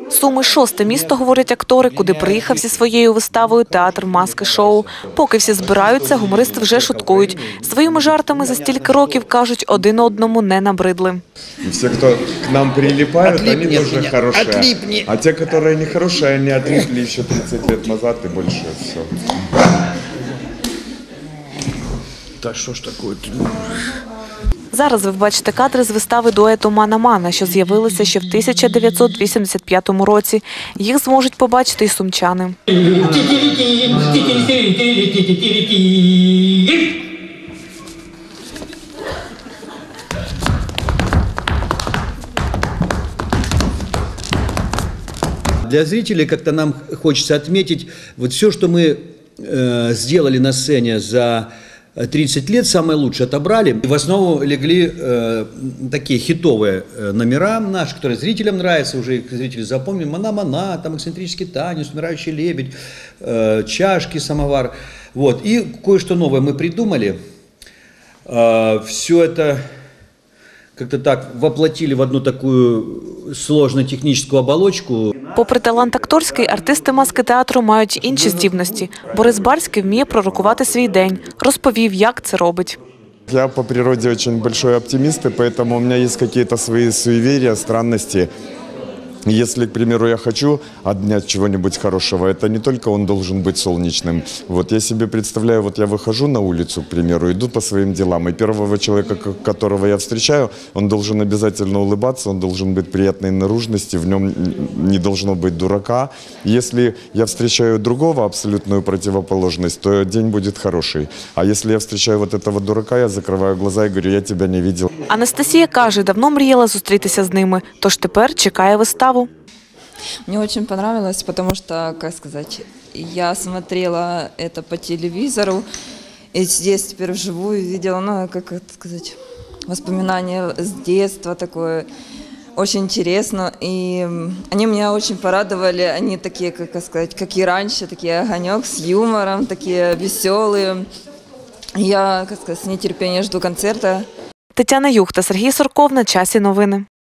Суми – шосте місто, говорять актори, куди приїхав зі своєю виставою театр маски-шоу. Поки всі збираються, гумористи вже шуткують. Своїми жартами за стільки років, кажуть, один одному не набридли. Все, кто к нам прилипают, они тоже хорошие. А те, которые не хорошие, они отлипли еще 30 лет назад и больше все. Да что ж такое? Зараз ви бачите кадри з вистави дуету «Мана-Мана», що з'явилися ще в 1985 році. Їх зможуть побачити й сумчани. Для зрителей как-то нам хочется отметить вот все, что мы сделали на сцене за 30 лет, самое лучшее отобрали. В основу легли такие хитовые номера наши, которые зрителям нравятся, уже их зрители запомнили. «Мана-Мана», там «Эксцентрический танец», «Умирающий лебедь», «Чашки», «Самовар». Вот. И кое-что новое мы придумали. Все это как-то так воплотили в одну такую сложную техническую оболочку. Попри талант акторський, артисти маски-театру мають інші здібності. Борис Барський вміє пророкувати свій день. Розповів, як це робить. Я по природе очень большой оптимист, и поэтому у меня есть какие-то свои суеверия, странности. Если, к примеру, я хочу от дня чего-нибудь хорошего, это не только он должен быть солнечным. Вот я себе представляю, вот я выхожу на улицу, к примеру, иду по своим делам, и первого человека, которого я встречаю, он должен обязательно улыбаться, он должен быть приятной наружности, в нем не должно быть дурака. Если я встречаю другого, абсолютную противоположность, то день будет хороший. А если я встречаю вот этого дурака, я закрываю глаза и говорю, я тебя не видел. Анастасія каже, давно мріяла зустрітися з ними, тож тепер чекає виставу. Мне очень понравилось, потому что, как сказать, я смотрела это по телевизору, и здесь теперь вживую видела, ну, как это сказать, воспоминания с детства такое, очень интересно, и они меня очень порадовали, они такие, как сказать, как и раньше, такие огонек с юмором, такие веселые. Я, как сказать, с нетерпением жду концерта. Тетяна Юхта, Сергій Сорков. На часі новини.